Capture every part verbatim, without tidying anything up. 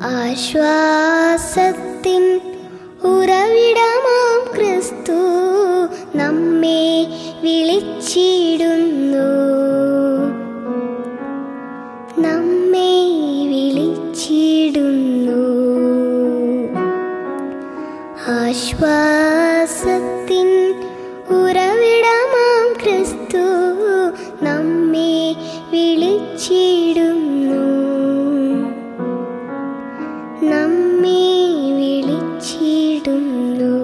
ആശ്വാസത്തിൻ ഉറവിടമാം ക്രിസ്തു നമ്മെ വിളിച്ചിടുന്നു, നമ്മെ വിളിച്ചിടുന്നു. ആശ്വാസത്തിൻ ഉറവിടമാം ക്രിസ്തു നമ്മെ വിളിച്ചിടുന്നു, നമ്മെ വിളിച്ചിടുന്നു.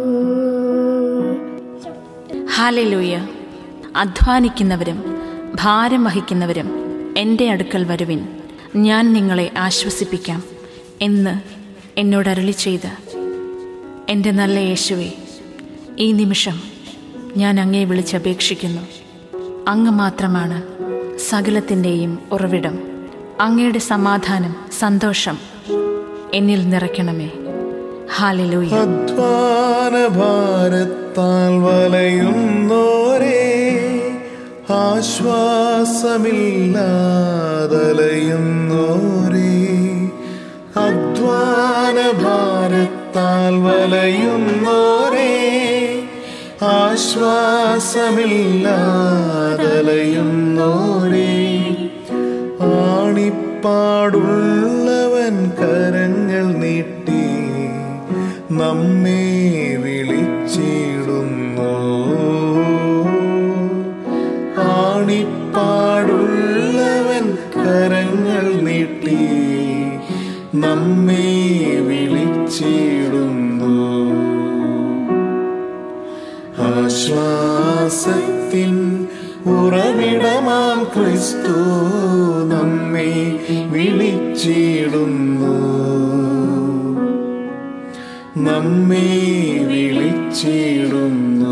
ഹല്ലേലൂയ. അധ്വാനിക്കുന്നവരും ഭാരം വഹിക്കുന്നവരും എൻ്റെ അടുക്കൽ വരുവിൻ, ഞാൻ നിങ്ങളെ ആശ്വസിപ്പിക്കാം എന്ന് എന്നോട് അരുളി ചെയ്ത് എൻ്റെ നല്ല യേശുവേ, ഈ നിമിഷം ഞാൻ അങ്ങയെ വിളിച്ചപേക്ഷിക്കുന്നു. അങ്ങ് മാത്രമാണ് സകലത്തിൻ്റെയും ഉറവിടം. അങ്ങയുടെ സമാധാനം, സന്തോഷം എന്നിൽ നിറയ്ക്കണമേ. ഹല്ലേലൂയ. അധ്വാനഭാരത്താൽ വലയുന്നോരേ, ആശ്വാസമില്ലാതലയുന്നോരേ, അധ്വാനഭാരത്താൽ വലയുന്നോരേ, ആശ്വാസമില്ലാതലയുന്നോരേ, ആണിപ്പാടുള്ളവൻ കരങ്ങൾ നീട്ടി നമ്മെ വിളിച്ചിടുന്നു, ആണിപ്പാടുള്ളവൻ കരങ്ങൾ നീട്ടി നമ്മെ വിളിച്ചിടുന്നു. ആശ്വാസത്തിൻ ഉറവിടമാം ക്രിസ്തു നമ്മെ വിളിച്ചിടുന്നു, നമ്മെ വിളിച്ചിടുന്നു.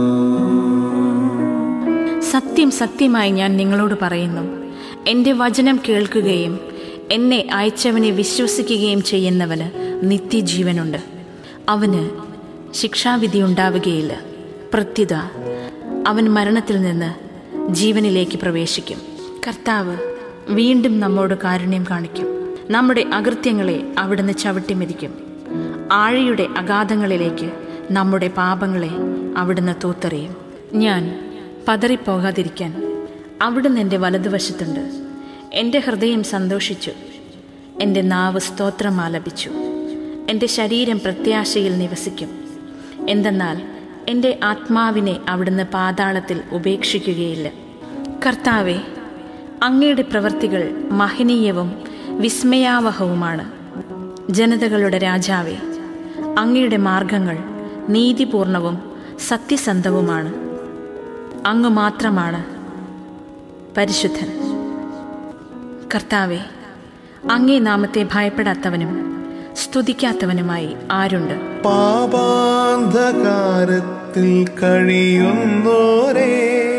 സത്യം സത്യമായി ഞാൻ നിങ്ങളോട് പറയുന്നു, എൻ്റെ വചനം കേൾക്കുകയും എന്നെ അയച്ചവനെ വിശ്വസിക്കുകയും ചെയ്യുന്നവന് നിത്യജീവനുണ്ട്. അവന് ശിക്ഷാവിധി ഉണ്ടാവുകയില്ല. പ്രത്യുത അവൻ മരണത്തിൽ നിന്ന് ജീവനിലേക്ക് പ്രവേശിക്കും. കർത്താവ് വീണ്ടും നമ്മോട് കാരുണ്യം കാണിക്കും. നമ്മുടെ അകൃത്യങ്ങളെ അവിടുന്ന് ചവിട്ടിമെതിക്കും. ആഴിയുടെ അഗാധങ്ങളിലേക്ക് നമ്മുടെ പാപങ്ങളെ അവിടുന്ന് തൂത്തെറിയും. ഞാൻ പതറിപ്പോകാതിരിക്കാൻ അവിടുന്ന് എൻ്റെ വലതുവശത്തുണ്ട്. എൻ്റെ ഹൃദയം സന്തോഷിച്ചു, എൻ്റെ നാവ് സ്തോത്രം ആലപിച്ചു. എൻ്റെ ശരീരം പ്രത്യാശയിൽ നിവസിക്കും. എന്തെന്നാൽ എൻ്റെ ആത്മാവിനെ അവിടുന്ന് പാതാളത്തിൽ ഉപേക്ഷിക്കുകയില്ല. കർത്താവെ, അങ്ങയുടെ പ്രവൃത്തികൾ മഹനീയവും വിസ്മയാവഹവുമാണ്. ജനതകളുടെ രാജാവേ, അങ്ങയുടെ മാർഗങ്ങൾ നീതിപൂർണവും സത്യസന്ധവുമാണ്. അങ്ങ് മാത്രമാണ് പരിശുദ്ധൻ. കർത്താവെ, അങ്ങേ നാമത്തെ ഭയപ്പെടാത്തവനും സ്തുതിക്കാത്തവനുമായി ആരുണ്ട്? പാപാന്ധകാരത്തിൽ കഴിയുന്നോരേ,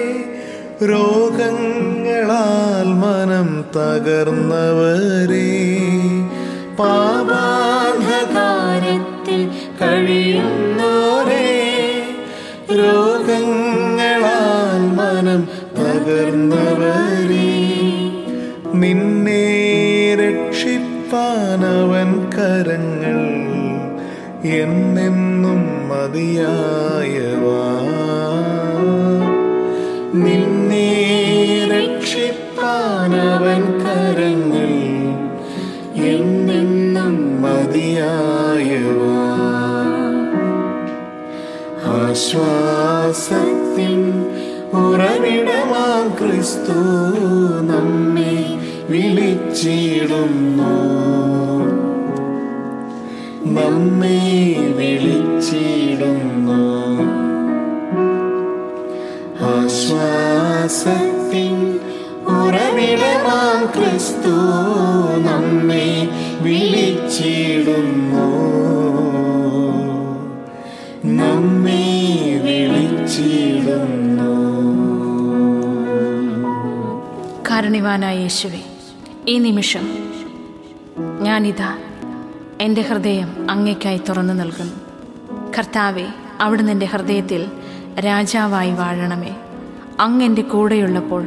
രോഗങ്ങളാൽ മനം തകർന്നവരേ, പാപാന്ധകാരത്തിൽ കഴിയുന്നോരേ, രോഗങ്ങളാൽ മനം തകർന്നവരേ, നിന്നെ രക്ഷിപ്പാനവൻ കരങ്ങൾ എന്നെന്നും മതിയായവാ, നിന്നെ രക്ഷിപ്പാനവൻ കരങ്ങൾ എന്നെന്നും മതിയായവാ. ആശ്വാസത്തിൻ ഉറവിടമാം ക്രിസ്തു നമ്മെ വിളിച്ചിടുന്നു, നമ്മെ വിളിച്ചിടുന്നു. ആശ്വാസത്തിൻ ഉറവിടമാം ക്രിസ്തു നമ്മെ വിളിച്ചിടുന്നു, നമ്മെ വിളിച്ചിടുന്നു. കാരുണ്യവാനായ യേശുവേ, ഈ നിമിഷം ഞാനിതാ എൻ്റെ ഹൃദയം അങ്ങേക്കായി തുറന്നു നൽകുന്നു. കർത്താവെ, അവിടുന്ന് എൻ്റെ ഹൃദയത്തിൽ രാജാവായി വാഴണമേ. അങ്ങ് എൻ്റെ കൂടെയുള്ളപ്പോൾ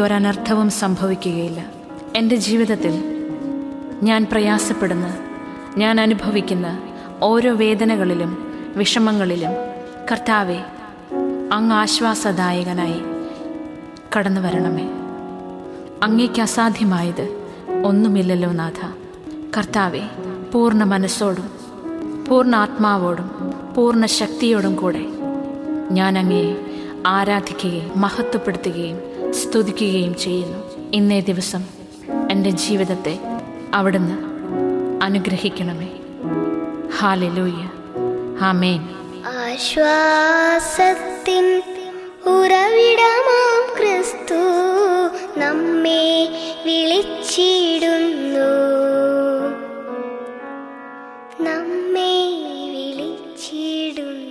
എനിക്കൊരനർത്ഥവും സംഭവിക്കുകയില്ല. എൻ്റെ ജീവിതത്തിൽ ഞാൻ പ്രയാസപ്പെടുന്ന ഞാൻ അനുഭവിക്കുന്ന ഓരോ വേദനകളിലും വിഷമങ്ങളിലും കർത്താവെ, അങ്ങ് ആശ്വാസദായകനായി കടന്നു വരണമേ. അങ്ങേക്ക് അസാധ്യമായത് ഒന്നുമില്ലല്ലോ നാഥ. കർത്താവെ, പൂർണ്ണ മനസ്സോടും പൂർണ്ണ ആത്മാവോടും പൂർണ്ണ ശക്തിയോടും കൂടെ ഞാൻ അങ്ങയെ ആരാധിക്കുകയും മഹത്വപ്പെടുത്തുകയും സ്തുതിക്കുകയും ചെയ്യുന്നു. ഇന്നേ ദിവസം എൻ്റെ ജീവിതത്തെ അവിടുന്ന് അനുഗ്രഹിക്കണമേ. ഹല്ലേലൂയ, ആമേൻ. ആശ്വാസത്തിൻ ഉറവിടമാം ക്രിസ്തു നമ്മെ വിളിച്ചിടുന്നു, നമ്മെ വിളിച്ചിടുന്നു.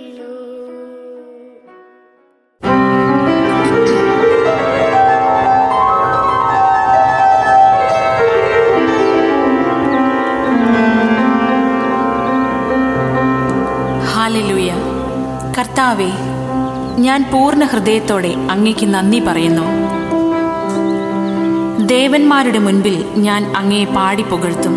ഹല്ലേലൂയ. കർത്താവേ, ഞാൻ പൂർണ്ണ ഹൃദയത്തോടെ അങ്ങേക്ക് നന്ദി പറയുന്നു. ദേവന്മാരുടെ മുൻപിൽ ഞാൻ അങ്ങയെ പാടി പുകഴ്ത്തും.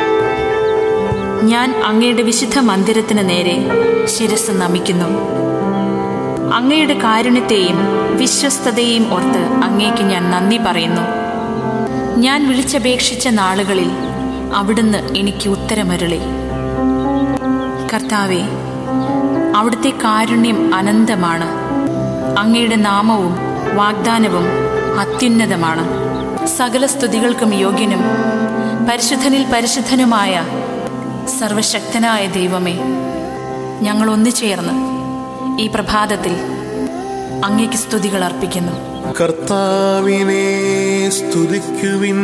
ഞാൻ അങ്ങയുടെ വിശുദ്ധ മന്ദിരത്തിന് നേരെ ശിരസ് നമിക്കുന്നു. അങ്ങയുടെ കാരുണ്യത്തെയും വിശ്വസ്തതയെയും ഓർത്ത് അങ്ങേക്ക് ഞാൻ നന്ദി പറയുന്നു. ഞാൻ വിളിച്ചപേക്ഷിച്ച നാളുകളിൽ അവിടുന്ന് എനിക്ക് ഉത്തരമരുളി. കർത്താവേ, അവിടുത്തെ കാരുണ്യം അനന്തമാണ്. അങ്ങയുടെ നാമവും വാഗ്ദാനവും അത്യുന്നതമാണ്. സകല സ്തുതികൾക്കും യോഗ്യനും പരിശുദ്ധനിൽ പരിശുദ്ധനുമായ സർവശക്തനായ ദൈവമേ, ഞങ്ങൾ ഒന്നുചേർന്ന് ഈ പ്രഭാതത്തിൽ അങ്ങേക്ക് സ്തുതികൾ അർപ്പിക്കുന്നു. കർത്താവിനെ സ്തുതിക്കുവിൻ,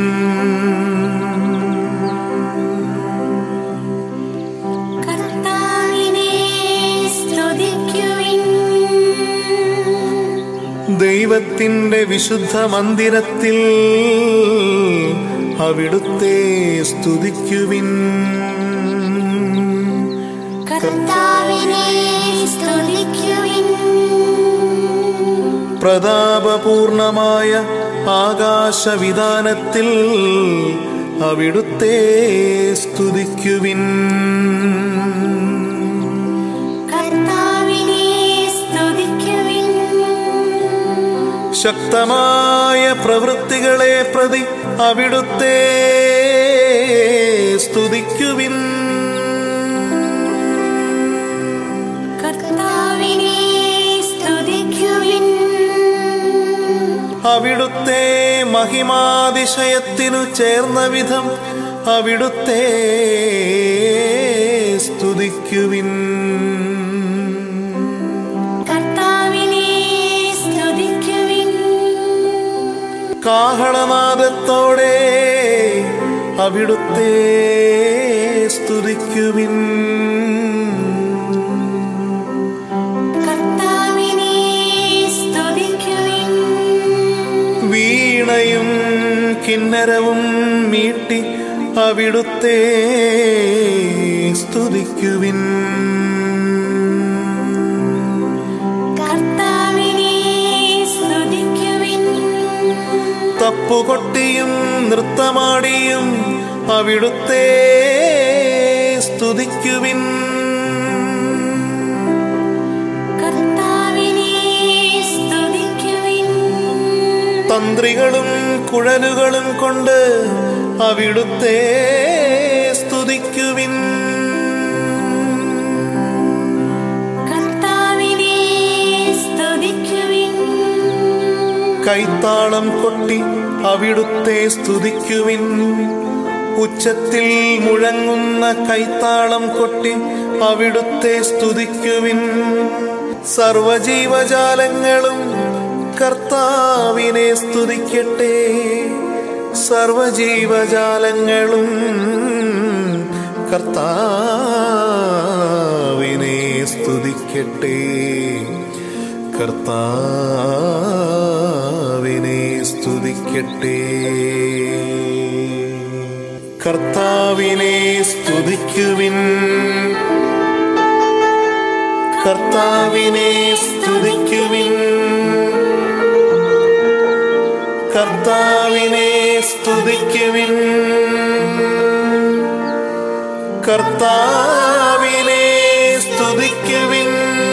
ദൈവത്തിന്റെ വിശുദ്ധ മന്ദിരത്തിൽ അവിടുത്തെ സ്തുതിക്കുവിൻ. കർത്താവിനെ സ്തുതിക്കുവിൻ. പ്രതാപപൂർണമായ ആകാശവിതാനത്തിൽ അവിടുത്തെ സ്തുതിക്കുവിൻ. ശക്തമായ പ്രവൃത്തികളെ പ്രതി അവിടുത്തെ സ്തുതിക്കുവിൻ. കർത്താവിനെ സ്തുതിക്കുവിൻ. അവിടുത്തെ മഹിമാതിശയത്തിനു ചേർന്ന വിധം അവിടുത്തെ സ്തുതിക്കുവിൻ. കാഹളനാദത്തോടെ അവിടുത്തെ സ്തുതിക്കുവിൻ. കർത്താവിനെ സ്തുതിക്കുവിൻ. വീണയും കിന്നരവും മീട്ടി അവിടുത്തെ സ്തുതിക്കുവിൻ. തപ്പുകൊട്ടിയും നൃത്തമാടിയും അവിടുത്തെ സ്തുതിക്കുവിൻ. കർത്താവിനെ സ്തുതിക്കുവിൻ. തന്ത്രികളും കുഴലുകളും കൊണ്ട് അവിടുത്തെ സ്തുതിക്കുവിൻ. കർത്താവിനെ സ്തുതിക്കുവിൻ. കൈത്താളം കൊട്ടി അവിടുത്തെ സ്തുതിക്കുവിൻ. ഉച്ചത്തിൽ മുഴങ്ങുന്ന കൈത്താളം കൊട്ടി അവിടുത്തെ സ്തുതിക്കുവിൻ. സർവജീവജാലങ്ങളും കർത്താവിനെ സ്തുതിക്കട്ടെ. സർവജീവജാലങ്ങളും കർത്താവിനെ സ്തുതിക്കട്ടെ. കർത്താവിനെ സ്തുതിക്കട്ടെ. കർത്താവിനെ സ്തുതിക്കുവിൻ. കർത്താവിനെ സ്തുതിക്കുവിൻ. കർത്താവിനെ സ്തുതിക്കുവിൻ. കർത്താവിനെ സ്തുതിക്കുവിൻ.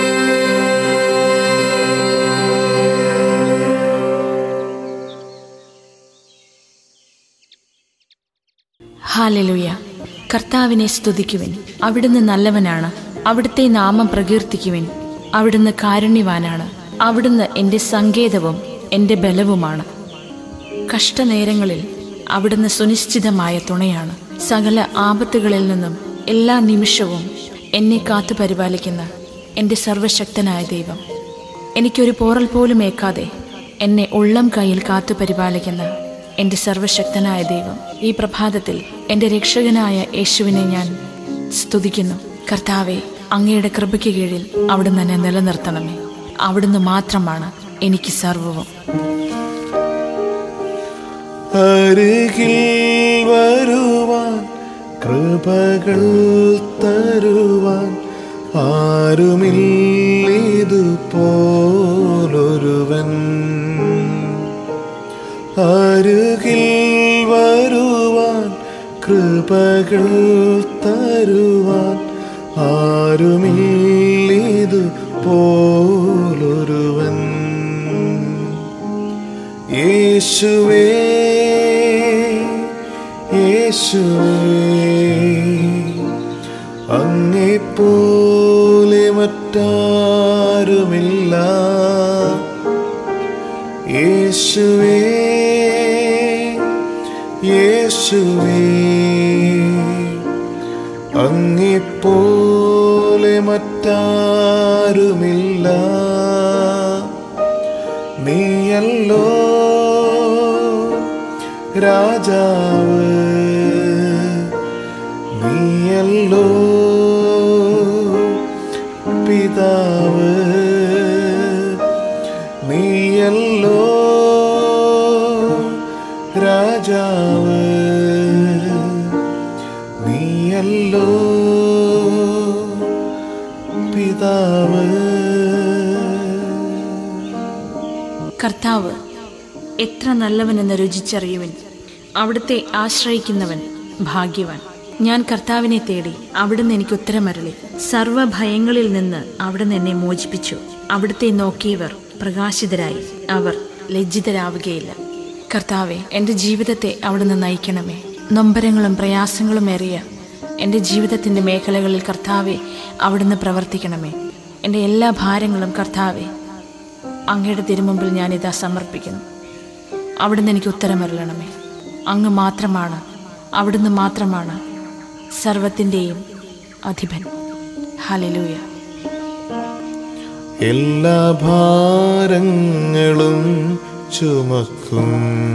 ഹല്ലേലൂയ. കർത്താവിനെ സ്തുതിക്കുവിൻ. അവിടുന്ന് നല്ലവനാണ്. അവിടുത്തെ നാമം പ്രകീർത്തിക്കുവിൻ. അവിടുന്ന് കാരുണ്യവാനാണ്. അവിടുന്ന് എൻ്റെ സങ്കേതവും എൻ്റെ ബലവുമാണ്. കഷ്ടനേരങ്ങളിൽ അവിടുന്ന് സുനിശ്ചിതമായ തുണയാണ്. സകല ആപത്തുകളിൽ നിന്നും എല്ലാ നിമിഷവും എന്നെ കാത്തു പരിപാലിക്കുന്ന എൻ്റെ സർവശക്തനായ ദൈവം, എനിക്കൊരു പോറൽ പോലും ഏൽക്കാതെ എന്നെ ഉള്ളം കയ്യിൽ കാത്തു പരിപാലിക്കുന്ന എൻ്റെ സർവശക്തനായ ദൈവം, ഈ പ്രഭാതത്തിൽ എൻ്റെ രക്ഷകനായ യേശുവിനെ ഞാൻ സ്തുതിക്കുന്നു. കർത്താവെ, അങ്ങയുടെ കൃപയ്ക്ക് കീഴിൽ അവിടുന്ന് എന്നെ നിലനിർത്തണമേ. അവിടുന്ന് മാത്രമാണ് എനിക്ക് സർവ്വവും. അരികിൽ വരുവാൻ കൃപകൾ തരുവാൻ ആരുമില്ലിതുപോലൊരുവൻ. അരികിൽ വരുവാൻ കൃപകൾ തരുവാൻ ആരുമില്ലിതുപോലൊരുവൻ. യേശുവേ യേശുവേ, അങ്ങെപ്പോലെ മറ്റാരുമില്ല. യേശുവേ യേശുവേ, അങ്ങെപ്പോലെ മറ്റാരുമില്ല. നീയല്ലോ രാജാവ്, നീയല്ലോ പിതാവ്, നീയല്ലോ രാജാവ്, നീയല്ലോ പിതാവ്. കർത്താവ് എത്ര നല്ലവനെന്ന് രുചിച്ചറിയുവൻ. അവിടുത്തെ ആശ്രയിക്കുന്നവൻ ഭാഗ്യവാൻ. ഞാൻ കർത്താവിനെ തേടി, അവിടുന്ന് എനിക്ക് ഉത്തരമരുളി. സർവഭയങ്ങളിൽ നിന്ന് അവിടുന്ന് എന്നെ മോചിപ്പിച്ചു. അവിടുത്തെ നോക്കിയവർ പ്രകാശിതരായി, അവർ ലജ്ജിതരാവുകയില്ല. കർത്താവെ, എൻ്റെ ജീവിതത്തെ അവിടുന്ന് നയിക്കണമേ. നൊമ്പരങ്ങളും പ്രയാസങ്ങളും ഏറിയ എൻ്റെ ജീവിതത്തിൻ്റെ മേഖലകളിൽ കർത്താവെ അവിടുന്ന് പ്രവർത്തിക്കണമേ. എൻ്റെ എല്ലാ ഭാരങ്ങളും കർത്താവെ അങ്ങയുടെ തിരുമുമ്പിൽ ഞാനിതാ സമർപ്പിക്കുന്നു. അവിടുന്ന് എനിക്ക് ഉത്തരമരുളണമേ. അങ്ങ് മാത്രമാണ്, അവിടുന്ന് മാത്രമാണ് സർവത്തിൻ്റെയും അധിപൻ. ഹല്ലേലൂയ. എല്ലാ ഭാരങ്ങളും ചുമക്കും,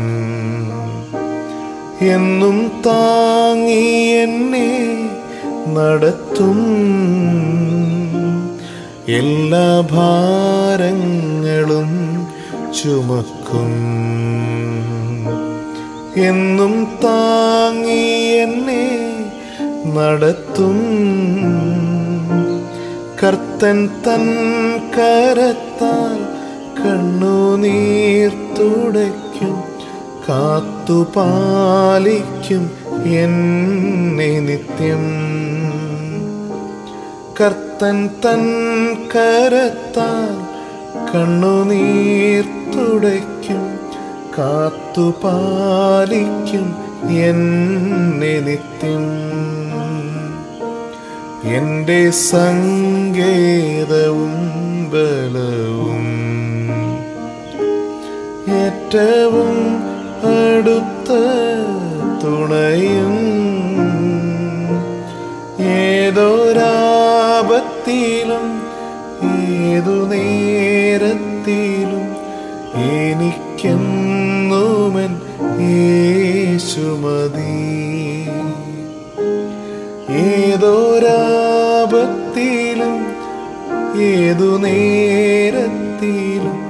എന്നും താങ്ങി എന്നെ നടത്തും. എല്ലാ ഭാരങ്ങളും ചുമക്കും, എന്നും താങ്ങി എന്നെ നടത്തും. കർത്തൻ തൻ കരത്താൽ കണ്ണുനീർ തുടയ്ക്കും, കാത്തുപാലിക്കും എന്നെ നിത്യം. കർത്തൻ തൻ കരത്താൽ കണ്ണുനീർ തുടയ്ക്കും, കാത്തുപാലിക്കും എന്നെ നിത്യം. എൻ്റെ സങ്കേതവും ബലവും ഏറ്റവും അടുത്ത തുണയും. ഏതൊരാപത്തിലും ഏതു നേരത്തിലും എനിക്കെന്നുമൻ യേശു മതി. ഏതൊരാപത്തിലും ഏതു നേരത്തിലും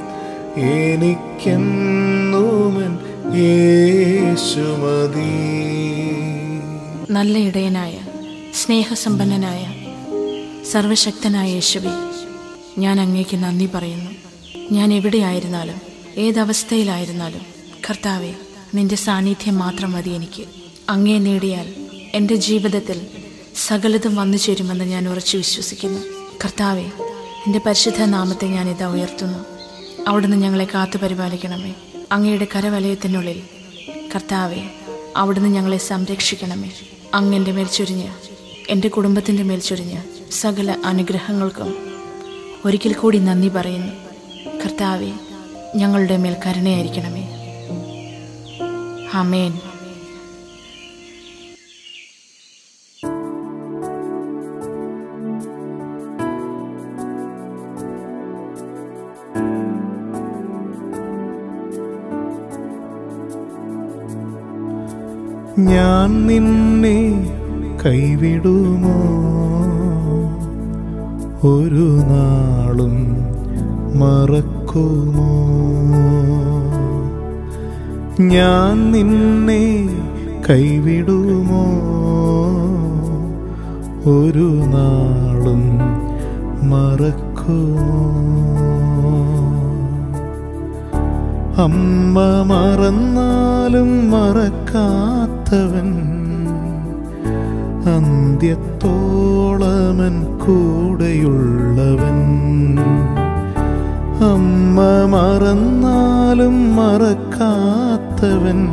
എനിക്കെന്നുമൻ യേശു മതി. നല്ല ഇടയനായ സ്നേഹസമ്പന്നനായ സർവശക്തനായ യേശുവേ, ഞാൻ അങ്ങേക്ക് നന്ദി പറയുന്നു. ഞാൻ എവിടെയായിരുന്നാലും ഏതവസ്ഥയിലായിരുന്നാലും കർത്താവെ, നിന്റെ സാന്നിധ്യം മാത്രം മതി എനിക്ക്. അങ്ങേ നേടിയാൽ എൻ്റെ ജീവിതത്തിൽ സകലതും വന്നു ചേരുമെന്ന് ഞാൻ ഉറച്ചു വിശ്വസിക്കുന്നു. കർത്താവെ, എൻ്റെ പരിശുദ്ധ നാമത്തെ ഞാനിതാ ഉയർത്തുന്നു. അവിടുന്ന് ഞങ്ങളെ കാത്തു പരിപാലിക്കണമേ. അങ്ങയുടെ കരവലയത്തിനുള്ളിൽ കർത്താവെ, അവിടുന്ന് ഞങ്ങളെ സംരക്ഷിക്കണമേ. അങ്ങ് എൻ്റെ മേൽ ചൊരിഞ്ഞ്, എൻ്റെ കുടുംബത്തിൻ്റെ മേൽ ചൊരിഞ്ഞ് സകല അനുഗ്രഹങ്ങൾക്കും ഒരിക്കൽ കൂടി നന്ദി പറയുന്നു. കർത്താവെ, ഞങ്ങളുടെ മേൽ കരുണയായിരിക്കണമേ. ആമേൻ. ഞാൻ നിന്നെ കൈവിടുമോ? ഒരു നാളും മറക്കുമോ? ഞാൻ നിന്നെ കൈവിടുമോ? ഒരു നാളും മറക്കുമോ? അമ്മ മറന്നാലും മറക്കാത്തവൻ, അന്ത്യത്തോളമൻ കൂടെയുള്ളവൻ. അമ്മ മറന്നാലും മറക്കാത്തവൻ,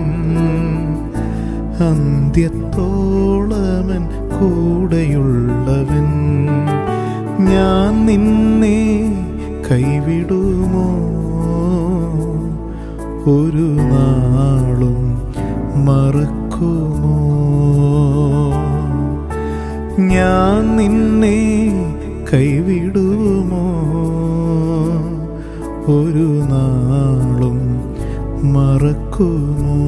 അന്ത്യത്തോളമൻ കൂടെയുള്ളവൻ. ഞാൻ നിന്നെ കൈവിടുമോ? ഒരു നാളും മറക്കുമോ? ഞാൻ നിന്നെ കൈവിടുമോ? ഒരു നാളും മറക്കുമോ?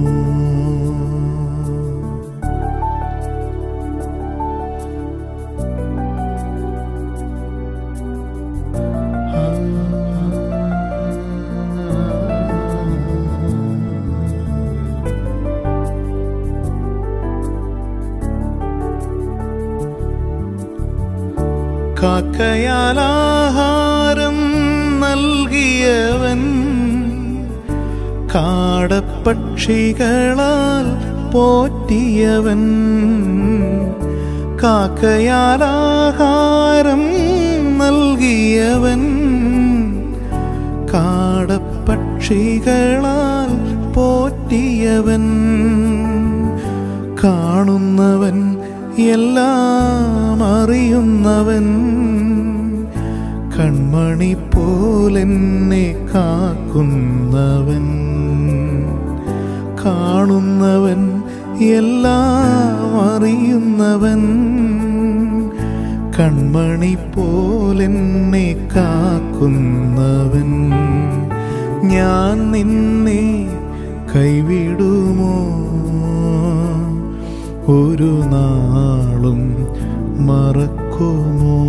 കാക്കയാലാഹാരം നൽകിയവൻ, കാടപ്പക്ഷികളാൽ പോറ്റിയവൻ. കാക്കയാലാഹാരം നൽകിയവൻ, കാടപ്പക്ഷികളാൽ പോറ്റിയവൻ. കാണുന്നവൻ എല്ലാം അറിയുന്നവൻ, കൺമണി പോലെന്നെ കാക്കുന്നവൻ. കാണുന്നവൻ എല്ലാം അറിയുന്നവൻ, കൺമണി പോലെന്നെ കാക്കുന്നവൻ. ഞാൻ നിന്നെ കൈവിടുമോ? ഒരു നാളും മറക്കുമോ?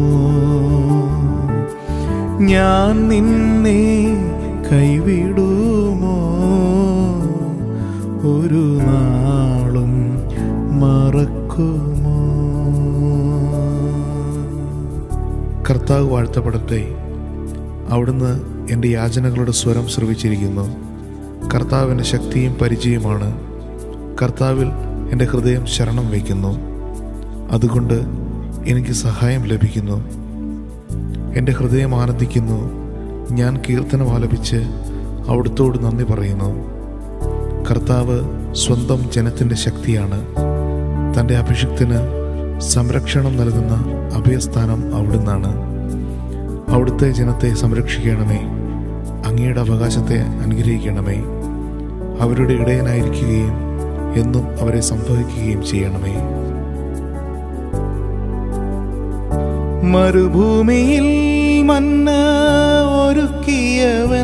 ഞാൻ നിന്നെ കൈവിടുമോ? ഒരു നാളും മറക്കുമോ? കർത്താവ് വാഴ്ത്തപ്പെടട്ടെ. അവിടുന്ന് എൻ്റെ യാചനകളുടെ സ്വരം ശ്രവിച്ചിരിക്കുന്നു. കർത്താവിൻ്റെ ശക്തിയും പരിചയമാണ്. കർത്താവിൽ എൻ്റെ ഹൃദയം ശരണം വയ്ക്കുന്നു, അതുകൊണ്ട് എനിക്ക് സഹായം ലഭിക്കുന്നു. എൻ്റെ ഹൃദയം ആനന്ദിക്കുന്നു. ഞാൻ കീർത്തനം ആലപിച്ച് അവിടുത്തോട് നന്ദി പറയുന്നു. കർത്താവ് സ്വന്തം ജനത്തിൻ്റെ ശക്തിയാണ്. തൻ്റെ അഭിഷിക്തന് സംരക്ഷണം നൽകുന്ന അഭയസ്ഥാനം അവിടുന്നാണ്. അവിടുത്തെ ജനത്തെ സംരക്ഷിക്കണമേ. അങ്ങയുടെ അവകാശത്തെ അനുഗ്രഹിക്കണമേ. അവരുടെ ഇടയനായിരിക്കുകയും എന്നും അവരെ സംഭവിക്കുകയും ചെയ്യണമേ. മരുഭൂമിയിൽ മന്ന ഒരുക്കിയവൻ,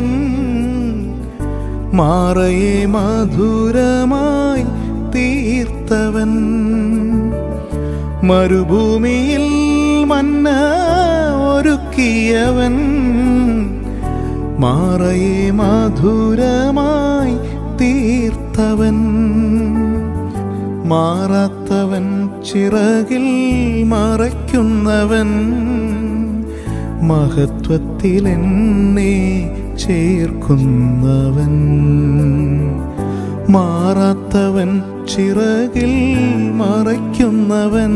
മാറയെ മധുരമായി തീർത്തവൻ. മരുഭൂമിയിൽ മന്ന ഒരുക്കിയവൻ, മാറയെ മധുരമായി തീർത്തവൻ. മാറാത്തവൻ, ചിറകിൽ മറയ്ക്കുന്നവൻ, മഹത്വത്തിൽ എന്നെ ചേർക്കുന്നവൻ. മാറാത്തവൻ, ചിറകിൽ മറയ്ക്കുന്നവൻ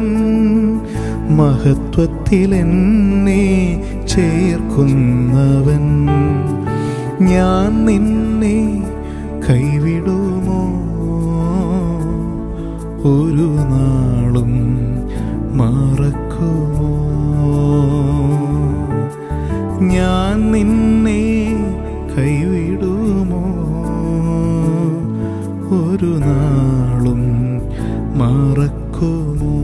മഹത്വത്തിൽ എന്നെ ചേർക്കുന്നവൻ. ഞാൻ നിന്നെ കൈവിടുമോ ഒരു നാളും മറക്കുമോ? ഞാൻ നിന്നെ കൈവിടുമോ ഒരു നാളും മറക്കുമോ?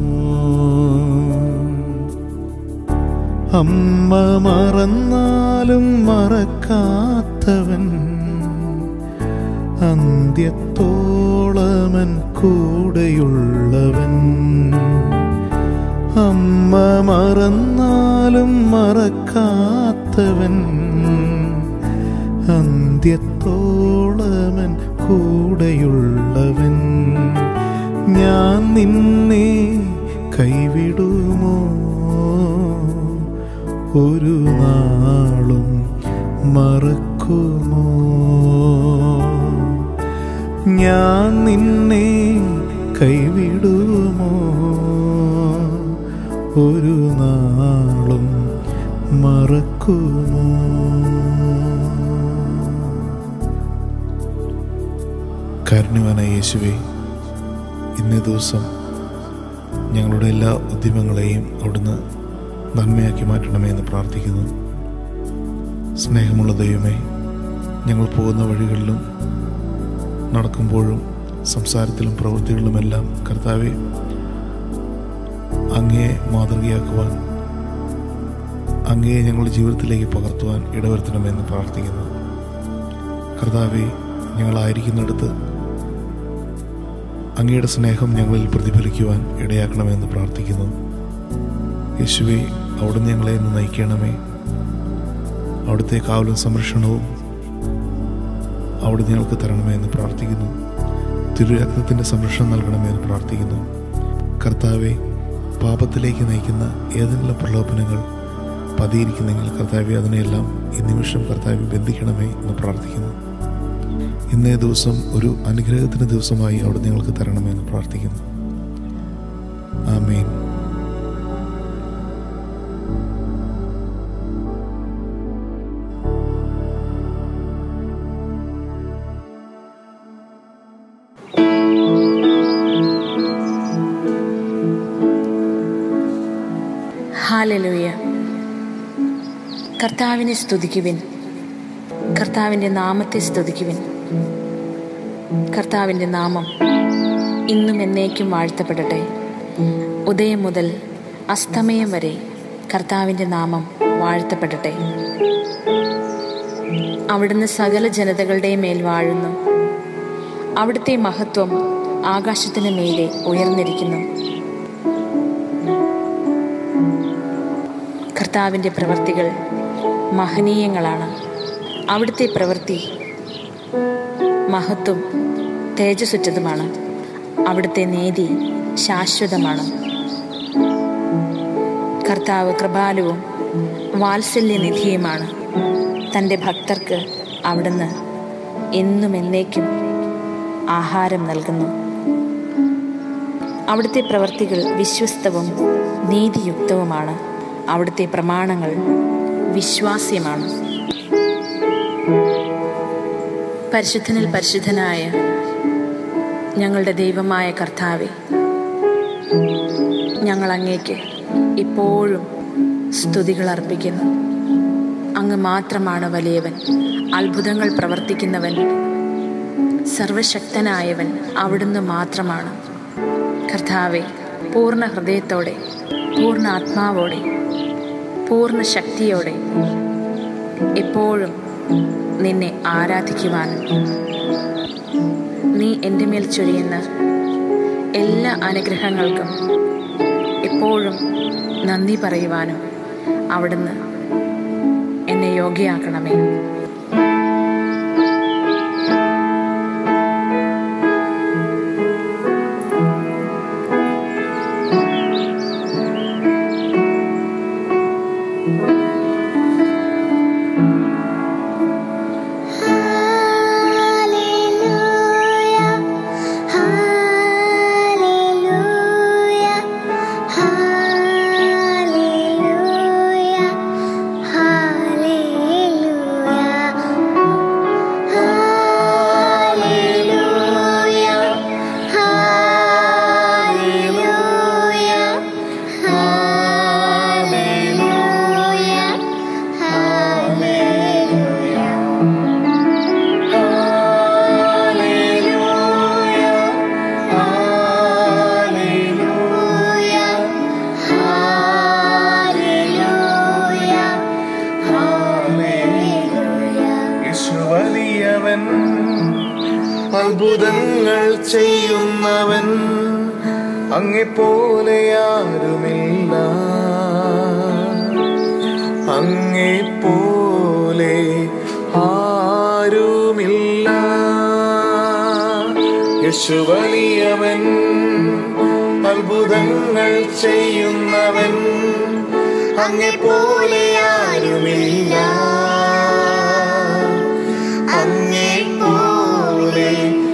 അമ്മ മറന്നാലും മറക്കാത്തവൻ അന്ത്യത്തോളമൻ കൂടെയുള്ളവൻ. അമ്മ മറന്നാലും മറക്കാത്തവൻ അന്ത്യത്തോളമൻ കൂടെയുള്ളവൻ. ഞാൻ നിന്നെ കൈവിടുമോ ഒരു നാളും മറക്കുമോ? ഞാൻ നിന്നെ കൈവിടുമോ ഒരു നാളും മറക്കുമോ? കാരുണ്യവാനായ യേശുവേ, ഇന്നേ ദിവസം ഞങ്ങളുടെ എല്ലാ ഉദ്യമങ്ങളെയും അവിടുന്ന് നന്മയാക്കി മാറ്റണമേ എന്ന് പ്രാർത്ഥിക്കുന്നു. സ്നേഹമുള്ള ദൈവമേ, ഞങ്ങൾ പോകുന്ന വഴികളിലും നടക്കുമ്പോഴും സംസാരത്തിലും പ്രവൃത്തികളിലുമെല്ലാം കർത്താവേ, അങ്ങയെ മാതൃകയാക്കുവാൻ, അങ്ങയെ ഞങ്ങളുടെ ജീവിതത്തിലേക്ക് പകർത്തുവാൻ ഇടവരുത്തണമെന്ന് പ്രാർത്ഥിക്കുന്നു. കർത്താവേ, ഞങ്ങളായിരിക്കുന്നിടത്ത് അങ്ങയുടെ സ്നേഹം ഞങ്ങളിൽ പ്രതിഫലിക്കുവാൻ ഇടയാക്കണമെന്ന് പ്രാർത്ഥിക്കുന്നു. യേശുവേ, അവിടുന്ന് ഞങ്ങളെ ഒന്ന് നയിക്കണമേ. അവിടുത്തെ കാവലും സംരക്ഷണവും അവിടുന്ന് ഞങ്ങൾക്ക് തരണമേ എന്ന് പ്രാർത്ഥിക്കുന്നു. തിരുരക്തത്തിൻ്റെ സംരക്ഷണം നൽകണമേ എന്ന് പ്രാർത്ഥിക്കുന്നു. കർത്താവെ, പാപത്തിലേക്ക് നയിക്കുന്ന ഏതെങ്കിലും പ്രലോഭനങ്ങൾ പതിയിരിക്കുന്നെങ്കിൽ കർത്താവെ, അതിനെല്ലാം ഈ നിമിഷം കർത്താവെ ബന്ധിക്കണമേ എന്ന് പ്രാർത്ഥിക്കുന്നു. ഇന്നേ ദിവസം ഒരു അനുഗ്രഹത്തിൻ്റെ ദിവസമായി അവിടെ ഞങ്ങൾക്ക് തരണമേ എന്ന് പ്രാർത്ഥിക്കുന്നു. ആമേൻ. ഹല്ലേലൂയ. കർത്താവിനെ സ്തുതിക്കുവിൻ, കർത്താവിൻ്റെ നാമത്തെ സ്തുതിക്കുവിൻ. കർത്താവിൻ്റെ നാമം ഇന്നും എന്നേക്കും വാഴ്ത്തപ്പെടട്ടെ. ഉദയം മുതൽ അസ്തമയം വരെ കർത്താവിൻ്റെ നാമം വാഴ്ത്തപ്പെടട്ടെ. അവിടുന്ന് സകല ജനതകളുടെ മേൽ വാഴുന്നു. അവിടുത്തെ മഹത്വം ആകാശത്തിന് മേലെ ഉയർന്നിരിക്കുന്നു. കർത്താവിൻ്റെ പ്രവൃത്തികൾ മഹനീയങ്ങളാണ്. അവിടുത്തെ പ്രവൃത്തി മഹത്വം തേജസ്സുറ്റതുമാണ്. അവിടുത്തെ നീതി ശാശ്വതമാണ്. കർത്താവ് കൃപാലുവും വാത്സല്യനിധിയുമാണ്. തൻ്റെ ഭക്തർക്ക് അവിടുന്ന് എന്നും എന്നേക്കും ആഹാരം നൽകുന്നു. അവിടുത്തെ പ്രവൃത്തികൾ വിശ്വസ്തവും നീതിയുക്തവുമാണ്. അവിടുത്തെ പ്രമാണങ്ങൾ വിശ്വാസ്യമാണ്. പരിശുദ്ധനിൽ പരിശുദ്ധനായ ഞങ്ങളുടെ ദൈവമായ കർത്താവേ, ഞങ്ങൾ അങ്ങേക്ക് ഇപ്പോഴും സ്തുതികൾ അർപ്പിക്കുന്നു. അങ്ങ് മാത്രമാണ് വലിയവൻ, അത്ഭുതങ്ങൾ പ്രവർത്തിക്കുന്നവൻ, സർവശക്തനായവൻ അവിടുന്ന് മാത്രമാണ്. കർത്താവേ, പൂർണ്ണ ഹൃദയത്തോടെ, പൂർണ്ണ ആത്മാവോടെ, പൂർണ്ണ ശക്തിയോടെ എപ്പോഴും നിന്നെ ആരാധിക്കുവാനും നീ എൻ്റെ മേൽ ചൊരിയുന്ന എല്ലാ അനുഗ്രഹങ്ങൾക്കും എപ്പോഴും നന്ദി പറയുവാനും അവിടുന്ന് എന്നെ യോഗ്യയാക്കണമേ. Hallelujah, hallelujah. അത്ഭുതങ്ങൾ ചെയ്യുന്നവൻ അങ്ങെപ്പോലെ ആരുമില്ല, അങ്ങെപ്പോലെ ആരുമില്ല. യേശു വലിയവൻ, അത്ഭുതങ്ങൾ ചെയ്യുന്നവൻ അങ്ങെപ്പോലെ ആരുമില്ല, അങ്ങെപ്പോലെ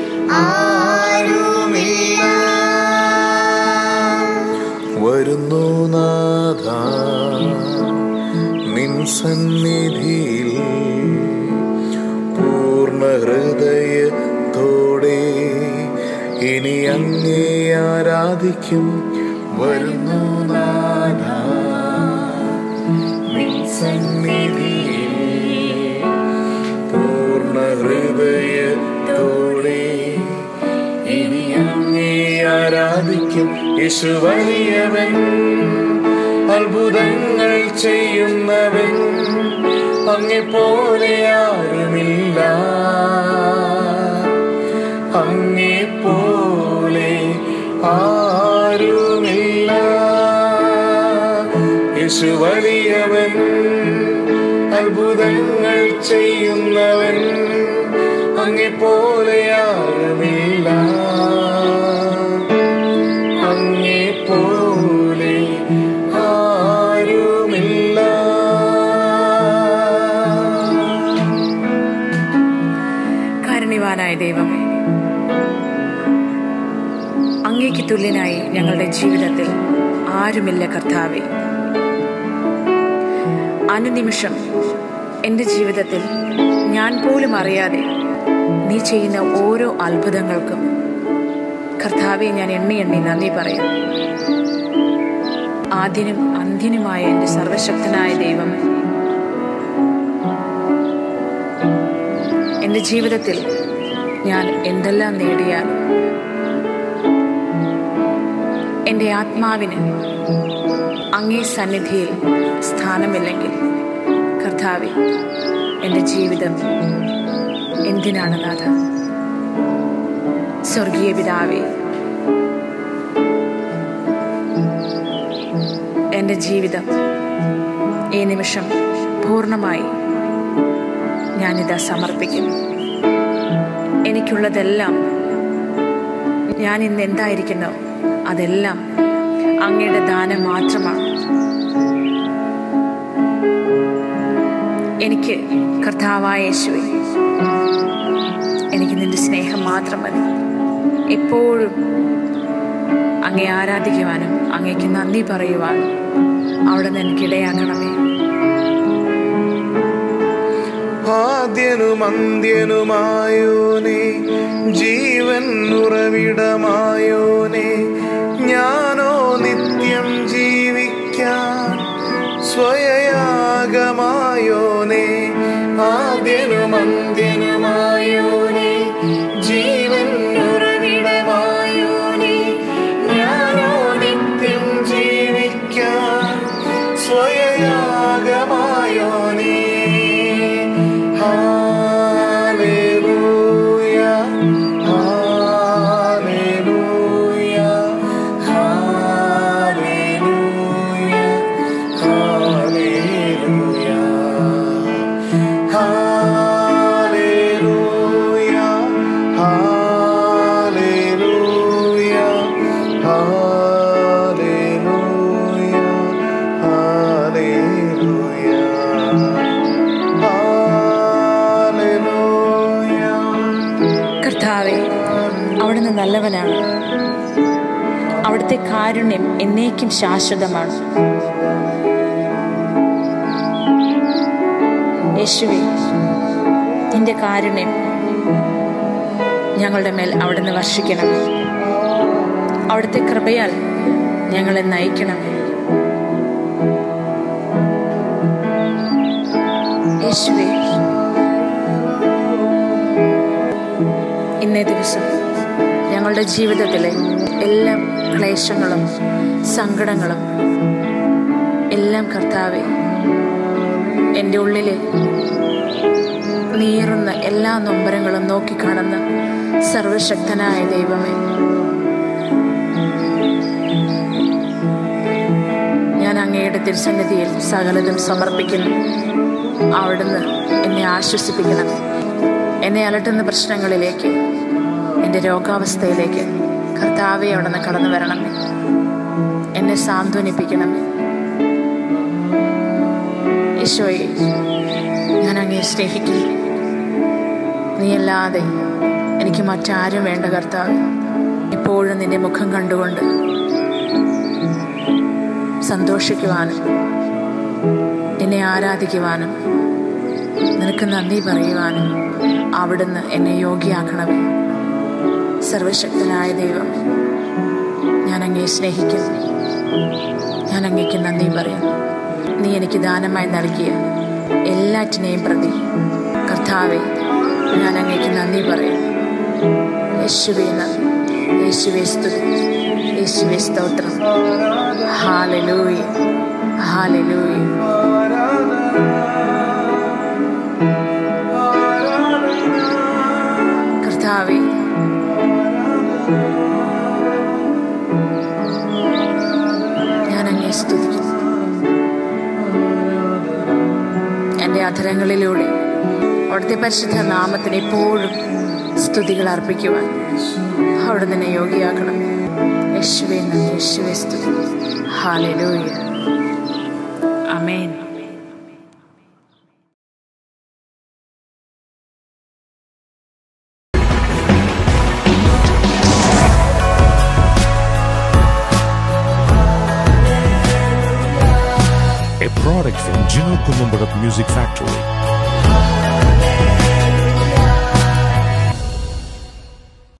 ആരുമില്ല. വരുന്നു നാഥ നിൻ സന്നിധിയിൽ പൂർണ്ണ ഹൃദയത്തോടെ ഇനി അങ്ങേ ആരാധിക്കും. വരുന്നു നാഥ നിൻ സന്നിധിയിൽ പൂർണ്ണ ഹൃദയത്തോടെ ഇനി അങ്ങേ ആരാധിക്കും. യേശു വലിയവൻ, അത്ഭുതങ്ങൾ ചെയ്യുന്നവൻ അങ്ങെപ്പോലെ ആരുമില്ല, അങ്ങെപ്പോലെ ആരുമില്ല. യേശു വലിയവൻ, അത്ഭുതങ്ങൾ ചെയ്യുന്നവൻ അങ്ങെപ്പോലെ ആരുമില്ല, അങ്ങെപ്പോലെ ആരുമില്ല. കാരുണ്യവാനായ ദൈവമേ, അങ്ങേക്ക് തുല്യനായി ഞങ്ങളുടെ ജീവിതത്തിൽ ആരുമില്ല കർത്താവേ. അനുനിമിഷം എൻ്റെ ജീവിതത്തിൽ ഞാൻ പോലും അറിയാതെ നീ ചെയ്യുന്ന ഓരോ അത്ഭുതങ്ങൾക്കും കർത്താവെ ഞാൻ എണ്ണി എണ്ണി നന്ദി പറയാം. ആദ്യനും അന്ത്യനുമായ എൻ്റെ സർവശക്തനായ ദൈവം, എൻ്റെ ജീവിതത്തിൽ ഞാൻ എന്തെല്ലാം നേടിയാലും എൻ്റെ ആത്മാവിന് അങ്ങേ സന്നിധിയിൽ സ്ഥാനമില്ലെങ്കിൽ കർത്താവേ, എൻ്റെ ജീവിതം എന്തിനാണ് നാഥ? സ്വർഗീയ പിതാവേ, എൻ്റെ ജീവിതം ഈ നിമിഷം പൂർണ്ണമായി ഞാനിതാ സമർപ്പിക്കുന്നു. എനിക്കുള്ളതെല്ലാം, ഞാൻ ഇന്ന് എന്തായിരിക്കുന്നോ അതെല്ലാം അങ്ങയുടെ ദാനം മാത്രമാണ്. എനിക്ക് കർത്താവായ യേശുവേ, എനിക്ക് നിന്റെ സ്നേഹം മാത്രം മതി. എപ്പോഴും അങ്ങേ ആരാധിക്കുവാനും അങ്ങേക്ക് നന്ദി പറയുവാനും അവിടെ നിന്ന് എനിക്കിടയാക്കണമേ. ആദ്യനും അന്ത്യനുമായോനേ, ജീവൻ ഉറവിടമായോനേ, ഞാനോ നിത്യം ജീവിക്കാൻ സ്വയയാഗമായോനേ. ആദ്യനും അന്ത്യനുമായോനേ, ജീവൻ ഉറവിടമായോനേ, ഞാനോ നിത്യം ജീവിക്കാൻ സ്വയയാഗമായോനേ. ഹല്ലേലൂയ, ഹല്ലേലൂയ, ഹല്ലേലൂയ, ഹല്ലേലൂയ, ഹല്ലേലൂയ, ഹല്ലേലൂയ, ഹല്ലേലൂയ, ഹല്ലേലൂയ. കർത്താവേ, അവിടുന്ന് നല്ലവനാണ്. അവിടുത്തെ കാരുണ്യം എന്നേക്കും ശാശ്വതമാണ്. യേശുവേ, നിന്റെ കാരുണ്യം ഞങ്ങളുടെ മേൽ അവിടുന്ന് വർഷിക്കണമേ. അവിടുത്തെ കൃപയാൽ ഞങ്ങളെ നയിക്കണമേ. യേശുവേ, ഇന്നേ ദിവസം ഞങ്ങളുടെ ജീവിതത്തിലെ എല്ലാ ക്ലേശങ്ങളും സങ്കടങ്ങളും എല്ലാം കർത്താവേ, എൻ്റെ ഉള്ളിലെ നീറുന്ന എല്ലാ നൊമ്പരങ്ങളും നോക്കിക്കാണുന്ന സർവശക്തനായ ദൈവമേ, ഞാൻ അങ്ങയുടെ തിരുസന്നിധിയിൽ സകലതും സമർപ്പിക്കുന്നു. അവിടുന്ന് എന്നെ ആശ്വസിപ്പിക്കണം. എന്നെ അലട്ടുന്ന പ്രശ്നങ്ങളിലേക്ക്, എൻ്റെ രോഗാവസ്ഥയിലേക്ക് കർത്താവേ അവിടുന്ന് കടന്നു വരണമേ. എന്നെ സാന്ത്വനിപ്പിക്കണമേ. ഈശോയെ, ഞാൻ അങ്ങയെ സ്നേഹിക്കുന്നു. നീയല്ലാതെ എനിക്ക് മറ്റാരും വേണ്ട കർത്താവ്. ഇപ്പോഴും നിന്റെ മുഖം കണ്ടുകൊണ്ട് സന്തോഷിക്കുവാനും നിന്നെ ആരാധിക്കുവാനും നിനക്ക് നന്ദി പറയുവാനും അവിടുന്ന് എന്നെ യോഗ്യയാക്കണമേ. സർവശക്തനായ ദൈവം, ഞാൻ അങ്ങയെ സ്നേഹിക്കുന്നു. ഞാൻ അങ്ങയ്ക്ക് നന്ദി പറയുന്നു. നീ എനിക്ക് ദാനമായി നൽകിയ എല്ലാറ്റിനെയും പ്രതി കർത്താവേ, ഞാൻ അങ്ങയ്ക്ക് നന്ദി പറയുന്നു. യേശുവേ നന്ദി, യേശുവേ സ്തുതി, യേശുവേ സ്തോത്രം. ഹല്ലേലൂയ, ഹല്ലേലൂയ. കർത്താവേ, ഞാൻ അങ്ങയെ സ്തുതിക്കുന്നു. എൻ്റെ അധരങ്ങളിലൂടെ അവിടുത്തെ പരിശുദ്ധ നാമത്തിന് എപ്പോഴും സ്തുതികൾ അർപ്പിക്കുവാൻ അവിടെ നിന്നെ യോഗ്യയാക്കണം. യേശുവേ നന്ദി, യേശുവേ സ്തുതി. ഹല്ലേലൂയ, ആമേൻ. A product from Gino Columbarat Music Factory.